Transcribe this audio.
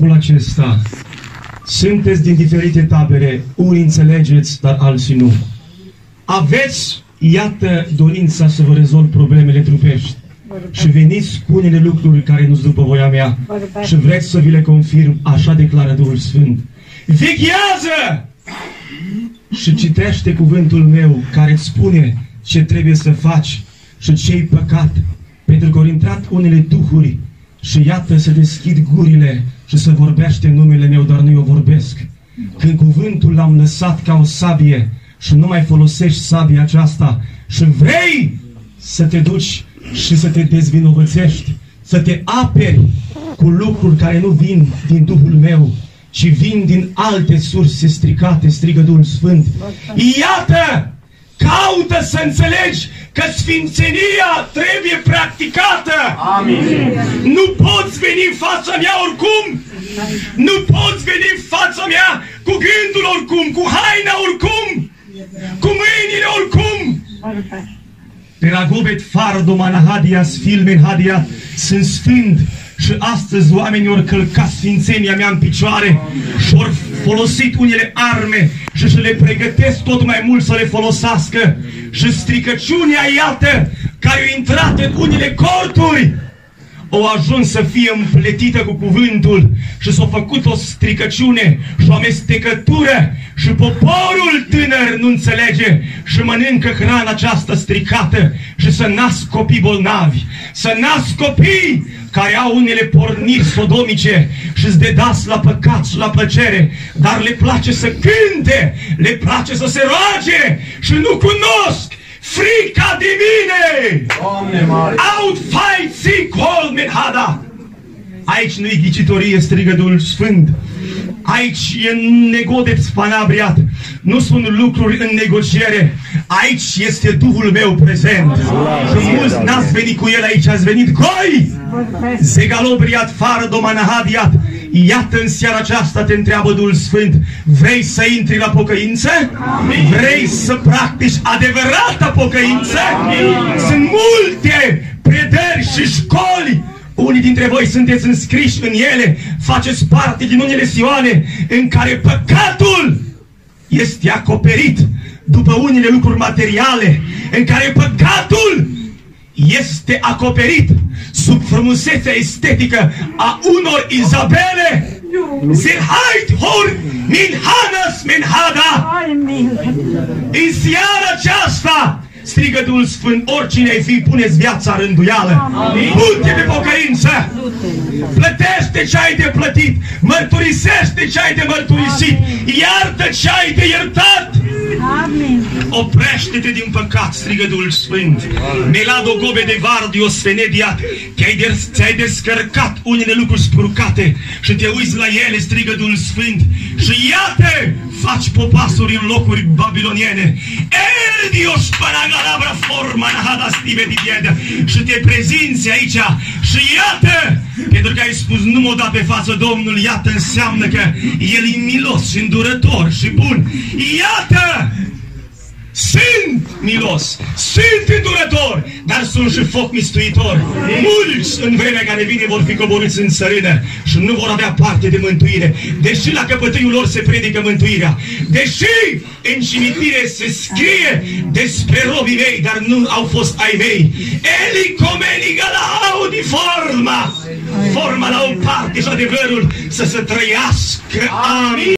timpul acesta. Sunteți din diferite tabere, unii înțelegeți, dar alții nu. Aveți, iată, dorința să vă rezolv problemele trupești. Și veniți cu unele lucruri care nu-s după voia mea. Și vreți să vi le confirm, așa declară Duhul Sfânt. Veghează! Și citește cuvântul meu care îți spune ce trebuie să faci și ce-i păcat. Pentru că au intrat unele duhuri și iată să deschid gurile și să vorbește numele meu, dar nu eu vorbesc. Când cuvântul l-am lăsat ca o sabie și nu mai folosești sabia aceasta și vrei să te duci și să te dezvinovățești, să te aperi cu lucruri care nu vin din Duhul meu, ci vin din alte surse stricate, strigă Duhul Sfânt. Iată! Caută să înțelegi că sfințenia trebuie practicată. Amin. Nu poți veni în fața mea oricum. Nu poți veni în fața mea cu gândul oricum, cu haina oricum, cu mâinile oricum. Peragobet fardo manahadias filmen hadiat, sunt sfânt. Și astăzi oamenii ori călcat sfințenia mea în picioare și ori folosit unele arme și le pregătesc tot mai mult să le folosească. Și stricăciunea, iată, care a intrat în unele corturi, au ajuns să fie împletită cu cuvântul și s-a făcut o stricăciune și o amestecătură și poporul tânăr nu înțelege și mănâncă hrana aceasta stricată și să nasc copii bolnavi, să nasc copii care au unele porniri sodomice și-ți dedați la păcat și la plăcere, dar le place să cânte, le place să se roage și nu cunosc frica de mine! Out fight see call men hada! Aici nu-i ghicitorie, strigă Duhul Sfânt. Aici e negodet spanabriat. Nu sunt lucruri în negociere. Aici este Duhul meu prezent. Și mulți n-ați venit cu el aici, ați venit goi! Zegalobriat fară domanahadiat. Iată, în seara aceasta te întreabă Duhul Sfânt. Vrei să intri la pocăință? Vrei să practici adevărata pocăință? Sunt multe predări și școli. Unii dintre voi sunteți înscriși în ele, faceți parte din unele sioane în care păcatul este acoperit după unele lucruri materiale, în care păcatul este acoperit sub frumusețea estetică a unor Izabele. Zirhait hor min hanas min hada. În seara aceasta, strigă Duhul Sfânt, oricine ai fi, puneți viața rânduială. Du-te de pocăință. Plătește ce ai de plătit. Mărturisește ce ai de mărturisit. Iartă ce ai de iertat. Oprește-te din păcat, strigă Duhul Sfânt. Melado gobe de vardio sfenediat. Ți-ai descărcat unele lucruri spurcate și te uiți la ele, strigă Duhul Sfânt. Și iată, faci popasuri în locuri babiloniene. Eldios panagalabra forma nahada stive di piedra. Și te prezinți aici și iată, pentru că ai spus nu mă da pe față Domnul, iată înseamnă că El e milos și îndurător și bun. Iată! Sunt milos, sunt îndurător, dar sunt și foc mistuitor. Mulți în vremea care vine vor fi coborâți în țărână și nu vor avea parte de mântuire. Deși la căpătâiul lor se predică mântuirea, deși în cimitire se scrie despre robii mei, dar nu au fost ai mei. Eli comeni galau di forma la o parte și adevărul să se trăiască. Amin.